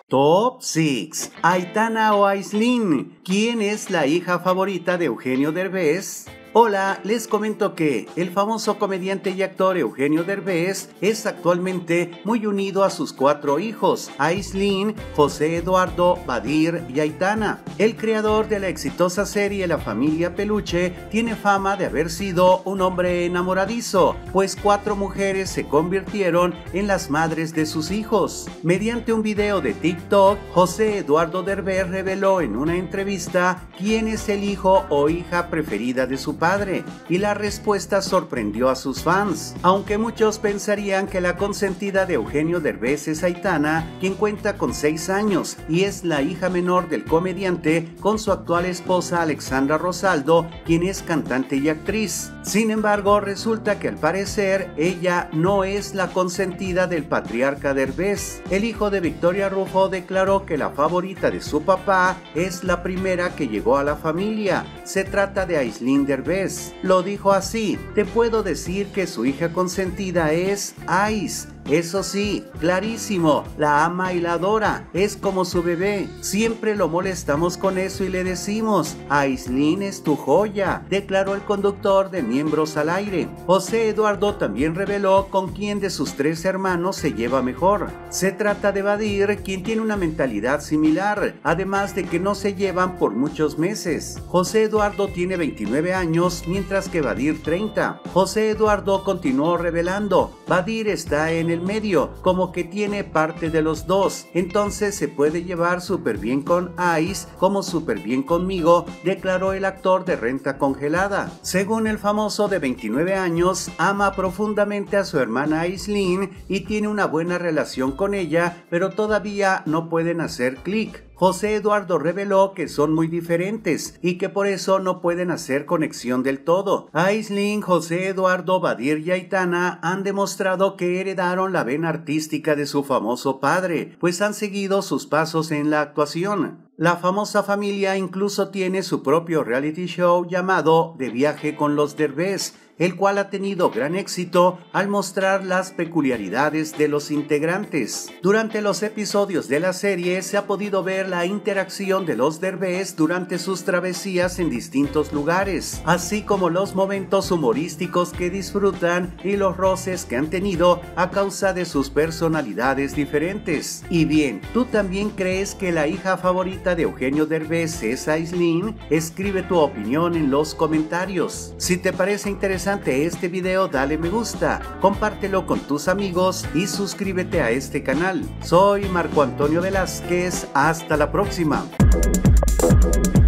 Top 6. Aitana o Aislinn. ¿Quién es la hija favorita de Eugenio Derbez? Hola, les comento que el famoso comediante y actor Eugenio Derbez es actualmente muy unido a sus 4 hijos, Aislinn, José Eduardo, Badir y Aitana. El creador de la exitosa serie La Familia Peluche tiene fama de haber sido un hombre enamoradizo, pues 4 mujeres se convirtieron en las madres de sus hijos. Mediante un video de TikTok, José Eduardo Derbez reveló en una entrevista quién es el hijo o hija preferida de su padre, y la respuesta sorprendió a sus fans, aunque muchos pensarían que la consentida de Eugenio Derbez es Aitana, quien cuenta con 6 años y es la hija menor del comediante con su actual esposa Alexandra Rosaldo, quien es cantante y actriz. Sin embargo, resulta que al parecer ella no es la consentida del patriarca Derbez. El hijo de Victoria Rufo declaró que la favorita de su papá es la primera que llegó a la familia. Se trata de Aislinn Derbez. Lo dijo así: te puedo decir que su hija consentida es Ais. Eso sí, clarísimo, la ama y la adora, es como su bebé. Siempre lo molestamos con eso y le decimos: Aislinn es tu joya, declaró el conductor de Miembros al Aire. José Eduardo también reveló con quién de sus 3 hermanos se lleva mejor. Se trata de Badir, quien tiene una mentalidad similar, además de que no se llevan por muchos meses. José Eduardo tiene 29 años, mientras que Badir 30. José Eduardo continuó revelando: Badir está en el medio, como que tiene parte de los dos, entonces se puede llevar súper bien con Ais como súper bien conmigo, declaró el actor de Renta Congelada. Según el famoso de 29 años, ama profundamente a su hermana Aislinn y tiene una buena relación con ella, pero todavía no pueden hacer clic. José Eduardo reveló que son muy diferentes y que por eso no pueden hacer conexión del todo. Aislinn, José Eduardo, Badir y Aitana han demostrado que heredaron la vena artística de su famoso padre, pues han seguido sus pasos en la actuación. La famosa familia incluso tiene su propio reality show llamado De Viaje con los Derbez, el cual ha tenido gran éxito al mostrar las peculiaridades de los integrantes. Durante los episodios de la serie se ha podido ver la interacción de los Derbez durante sus travesías en distintos lugares, así como los momentos humorísticos que disfrutan y los roces que han tenido a causa de sus personalidades diferentes. Y bien, ¿tú también crees que la hija favorita de Eugenio Derbez es Aislinn? Escribe tu opinión en los comentarios. Si te parece interesante este video, dale me gusta, compártelo con tus amigos y suscríbete a este canal. Soy Marco Antonio Velázquez, hasta la próxima.